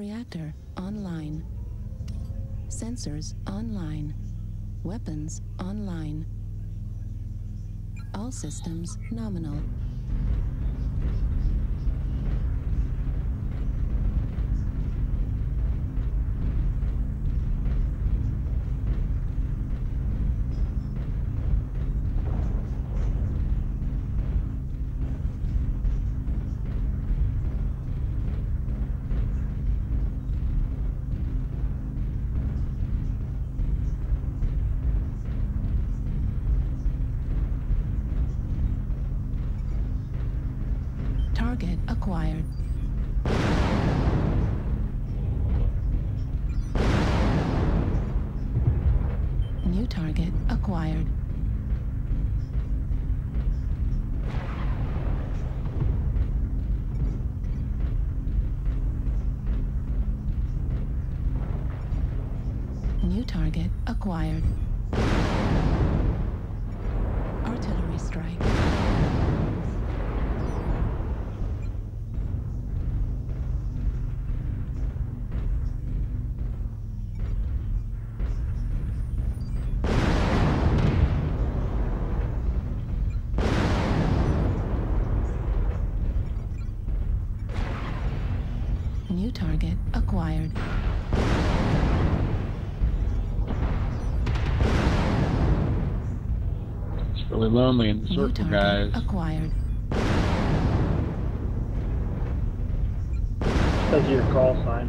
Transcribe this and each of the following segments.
Reactor online. Sensors online. Weapons online. All systems nominal. Target acquired. New target acquired. New target acquired. Artillery strike. New target acquired. It's really lonely in the New circle, target guys. acquired. Because of your call sign.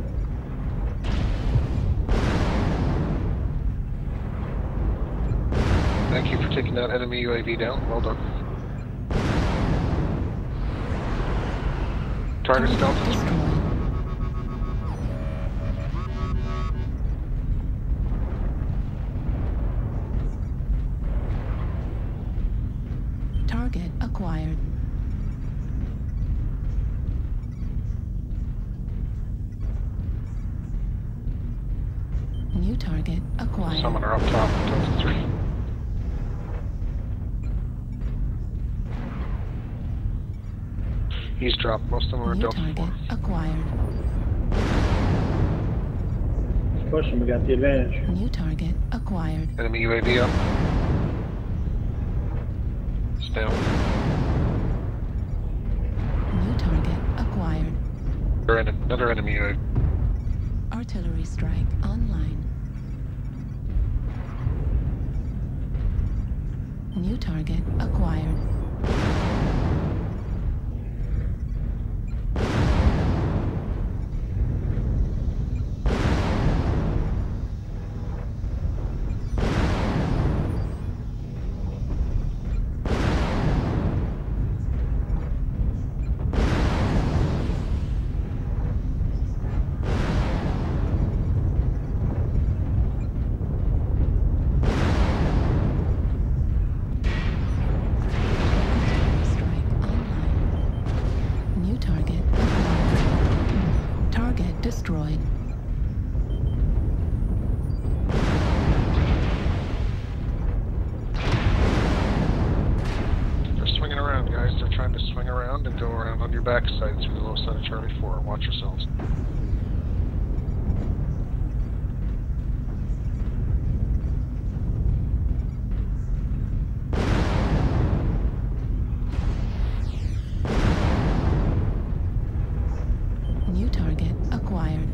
Thank you for taking that enemy UAV down. Well done. Target stealth is destroyed. Target acquired. New target acquired. Summoner up top, Delta 3. He's dropped. Most of them are New Delta 4. target acquired. Let's push him, we got the advantage. New target acquired. Enemy UAV up. It's down. New target acquired. Another enemy UAV. Artillery strike online. New target acquired. Strike online. New target acquired. Target destroyed. They're swinging around, guys. They're trying to swing around and go around on your backside through the low side of Charlie 4. Watch yourselves. New target acquired.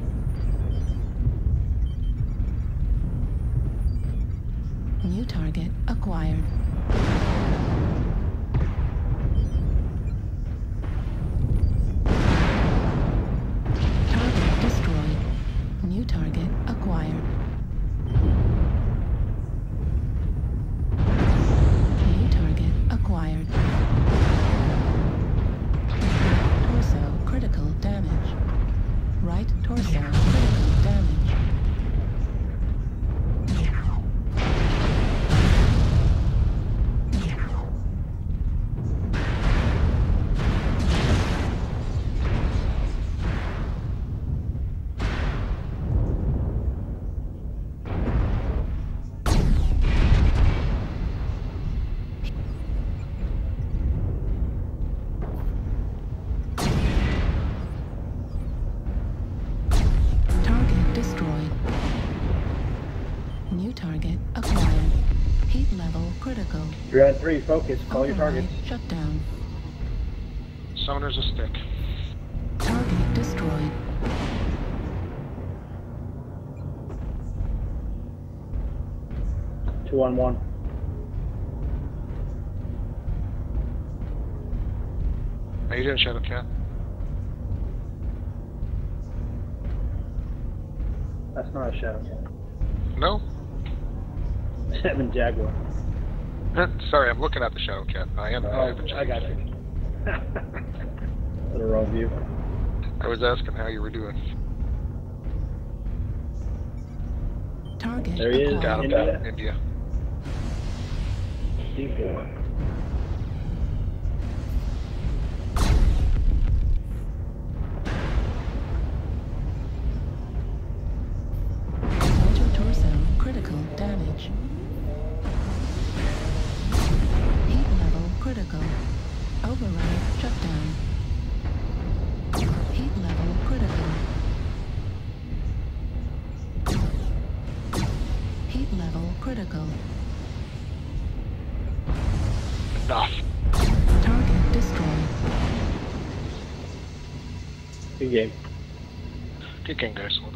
New target acquired. Target destroyed. New target acquired. New target acquired. Torso critical damage. Right torso critical damage. New target acquired. Heat level critical. 3 on 3, focus. Call your Override targets. shut down. Summoner's a stick. Target destroyed. Two on 1. How you doing, Shadowcat? That's not a shadow. No? 7 Jaguar. Sorry, I'm looking at the Shadowcat. I am. I haven't I got changed. you. The wrong view. I was asking how you were doing. Target There he is. acquired. Got him. India. India. D4. Major torso critical damage. Heat level critical. Override shut down. Heat level critical. Heat level critical. Enough. Target destroyed. Good game. Good game, guys.